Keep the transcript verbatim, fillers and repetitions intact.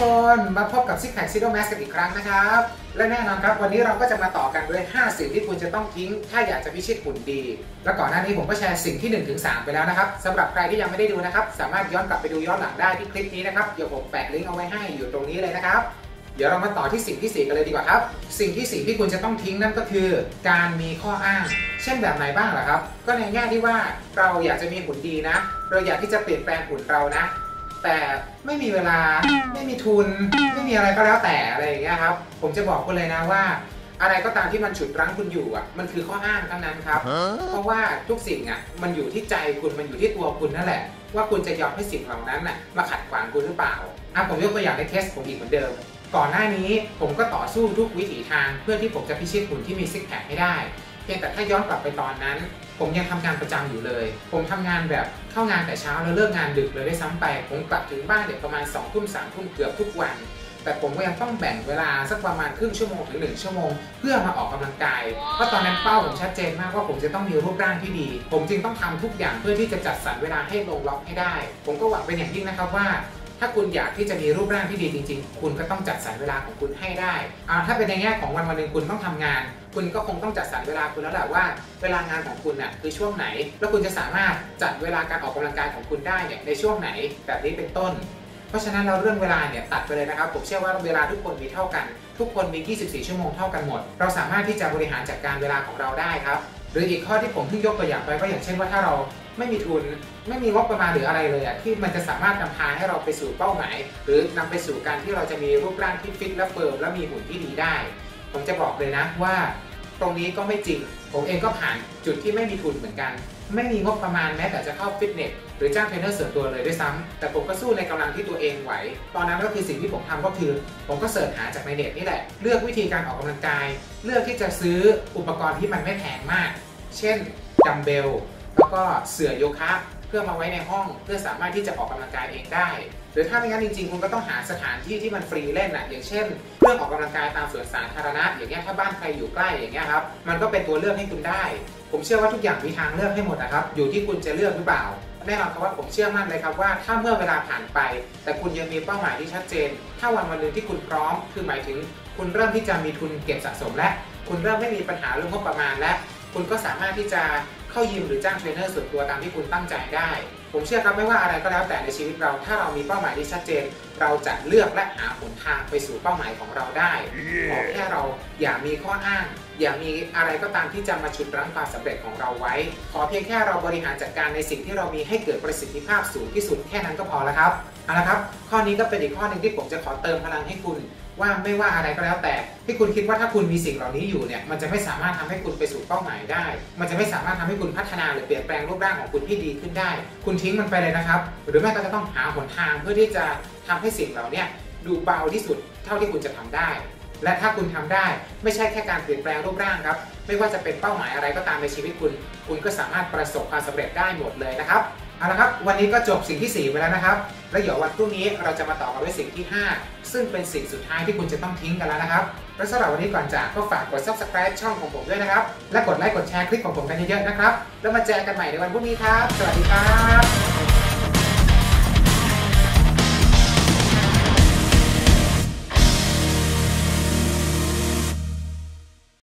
คนมาพบกับ Six Pack Zero Mass กันอีกครั้งนะครับและแน่นอนครับวันนี้เราก็จะมาต่อกันด้วยห้าสิ่งที่คุณจะต้องทิ้งถ้าอยากจะพิชิตหุ่นดีและก่อนหน้านี้ผมก็แชร์สิ่งที่ หนึ่งถึงสาม ไปแล้วนะครับสำหรับใครที่ยังไม่ได้ดูนะครับสามารถย้อนกลับไปดูย้อนหลังได้ที่คลิปนี้นะครับเดี๋ยวผมแปะลิงก์เอาไว้ให้อยู่ตรงนี้เลยนะครับเดี๋ยวเรามาต่อที่สิ่งที่สี่กันเลยดีกว่าครับสิ่งที่สี่ที่คุณจะต้องทิ้งนั่นก็คือการมีข้ออ้างเช่นแบบไหนบ้างล่ะครับก็ในแง่ที่ว่าเราอยากจะมีหุ่นดีนะเราอยากที่จะเปลี่ยนแปลงหุ่นเรานะแต่ไม่มีเวลาไม่มีทุนไม่มีอะไรก็แล้วแต่อะไรอย่างเงี้ยครับผมจะบอกคุณเลยนะว่าอะไรก็ตามที่มันฉุดรั้งคุณอยู่อ่ะมันคือข้ออ้างทั้งนั้นครับเพราะว่าทุกสิ่งอ่ะมันอยู่ที่ใจคุณมันอยู่ที่ตัวคุณนั่นแหละว่าคุณจะยอมให้สิ่งเหล่านั้นน่ะมาขัดขวางคุณหรือเปล่าอ่ะผมยกตัวอย่างในเคสผมอีกเหมือนเดิมก่อนหน้านี้ผมก็ต่อสู้ทุกวิถีทางเพื่อที่ผมจะพิชิตหุ่นที่มีซิกแพคให้ได้เพียงแต่ถ้าย้อนกลับไปตอนนั้นผมยังทำงานประจำอยู่เลยผมทำงานแบบเข้างานแต่เช้าแล้วเลิกงานดึกเลยได้ซ้ำไปผมกลับถึงบ้านเดี๋ยวประมาณสองทุ่มสามทุ่มเกือบทุกวันแต่ผมก็ยังต้องแบ่งเวลาสักประมาณครึ่งชั่วโมงถึงหนึ่งชั่วโมงเพื่อมาออกกำลังกายเพราะตอนนั้นเป้าผมชัดเจนมากว่าผมจะต้องมีรูปร่างที่ดีผมจึงต้องทำทุกอย่างเพื่อที่จะจัดสรรเวลาให้ลงล็อกให้ได้ผมก็หวังเป็นอย่างยิ่งนะครับว่าถ้าคุณอยากที่จะมีรูปร่างที่ดีจริงๆคุณก็ต้องจัดสรรเวลาของคุณให้ได้อ่าถ้าเป็นในแง่ของวันวันหนึ่งคุณต้องทำงานคุณก็คงต้องจัดสรรเวลาคุณแล้วแหละว่าเวลางานของคุณน่ะคือช่วงไหนแล้วคุณจะสามารถจัดเวลาการออกกำลังกายของคุณได้เนี่ยในช่วงไหนแบบนี้เป็นต้นเพราะฉะนั้นเราเรื่องเวลาเนี่ยตัดไปเลยนะครับผมเชื่อว่าเวลาทุกคนมีเท่ากันทุกคนมียี่สิบสี่ชั่วโมงเท่ากันหมดเราสามารถที่จะบริหารจัดการเวลาของเราได้ครับหรืออีกข้อที่ผมเพิ่งยกตัวอย่างไปก็อย่างเช่นว่าถ้าเราไม่มีทุนไม่มีงบประมาณหรืออะไรเลยอะที่มันจะสามารถนำพาให้เราไปสู่เป้าหมายหรือนำไปสู่การที่เราจะมีรูปร่างที่ฟิตและเฟิร์มและมีหุ่นที่ดีได้ผมจะบอกเลยนะว่าตรงนี้ก็ไม่จริงผมเองก็ผ่านจุดที่ไม่มีทุนเหมือนกันไม่มีงบประมาณแม้แต่จะเข้าฟิตเนสหรือจ้างเทรนเนอร์ส่วนตัวเลยด้วยซ้ำแต่ผมก็สู้ในกำลังที่ตัวเองไหวตอนนั้นก็คือสิ่งที่ผมทำก็คือผมก็เสิร์ชหาจากในเน็ตนี่แหละเลือกวิธีการออกกำลังกายเลือกที่จะซื้ออุปกรณ์ที่มันไม่แพงมากเช่นดัมเบลแล้วก็เสื่อโยคะเพื่อมาไว้ในห้องเพื่อสามารถที่จะออกกำลังกายเองได้หรือถ้าไม่งั้นจริงๆคุณก็ต้องหาสถานที่ที่มันฟรีเล่นอ่ะอย่างเช่นเรื่องออกกำลังกายตามสวนสาธารณะอย่างเงี้ยถ้าบ้านใครอยู่ใกล้อย่างเงี้ยครับมันก็เป็นตัวเลือกให้คุณได้ผมเชื่อว่าทุกอย่างมีทางเลือกให้หมดนะครับอยู่ที่คุณจะเลือกหรือเปล่าแน่นอนครับว่าผมเชื่อมั่นเลยครับว่าถ้าเมื่อเวลาผ่านไปแต่คุณยังมีเป้าหมายที่ชัดเจนถ้าวันวันหนึ่งที่คุณพร้อมคือหมายถึงคุณเริ่มที่จะมีทุนเก็บสะสมและคุณเริ่มไม่มีปัญหาเรื่องงบประมาณและคุณก็สามารถที่จะเข้ายิมหรือจ้างเทรนเนอร์ส่วนตัวตามที่คุณตั้งใจได้ผมเชื่อครับไม่ว่าอะไรก็แล้วแต่ในชีวิตเราถ้าเรามีเป้าหมายที่ชัดเจนเราจะเลือกและหาหนทางไปสู่เป้าหมายของเราได้ขอแค่เราอย่ามีข้ออ้างอย่ามีอะไรก็ตามที่จะมาฉุดรั้งความสำเร็จของเราไว้ขอเพียงแค่เราบริหารจัดการในสิ่งที่เรามีให้เกิดประสิทธิภาพสูงที่สุดแค่นั้นก็พอแล้วครับเอาละครับข้อนี้ก็เป็นอีกข้อหนึ่งที่ผมจะขอเติมพลังให้คุณว่าไม่ว่าอะไรก็แล้วแต่ที่คุณคิดว่าถ้าคุณมีสิ่งเหล่านี้อยู่เนี่ยมันจะไม่สามารถทำให้คุณไปสู่เป้าหมายได้มันจะไม่สามารถทำให้คุณพัฒนาหรือเปลี่ยนแปลงรูปร่างของคุณที่ดีขึ้นได้คุณทิ้งมันไปเลยนะครับหรือแม่ก็จะต้องหาหนทางเพื่อที่จะทำให้สิ่งเหล่านี้ดูเบาที่สุดเท่าที่คุณจะทำได้และถ้าคุณทำได้ไม่ใช่แค่การเปลี่ยนแปลงรูปร่างครับไม่ว่าจะเป็นเป้าหมายอะไรก็ตามในชีวิตคุณคุณก็สามารถประสบความสำเร็จได้หมดเลยนะครับเอาละครับวันนี้ก็จบสิ่งที่สี่ไปแล้วนะครับแล้วเดี๋ยววันพรุ่งนี้เราจะมาต่อกันด้วยสิ่งที่ห้าซึ่งเป็นสิ่งสุดท้ายที่คุณจะต้องทิ้งกันแล้วนะครับและสำหรับวันนี้ก่อนจากก็ฝากกด ซับสไครบ์ ช่องของผมด้วยนะครับและกดไลค์กดแชร์คลิปของผมกันเยอะๆนะครับแล้วมาเจอกันใหม่ในวันพรุ่งนี้ครับสวัสดีครับ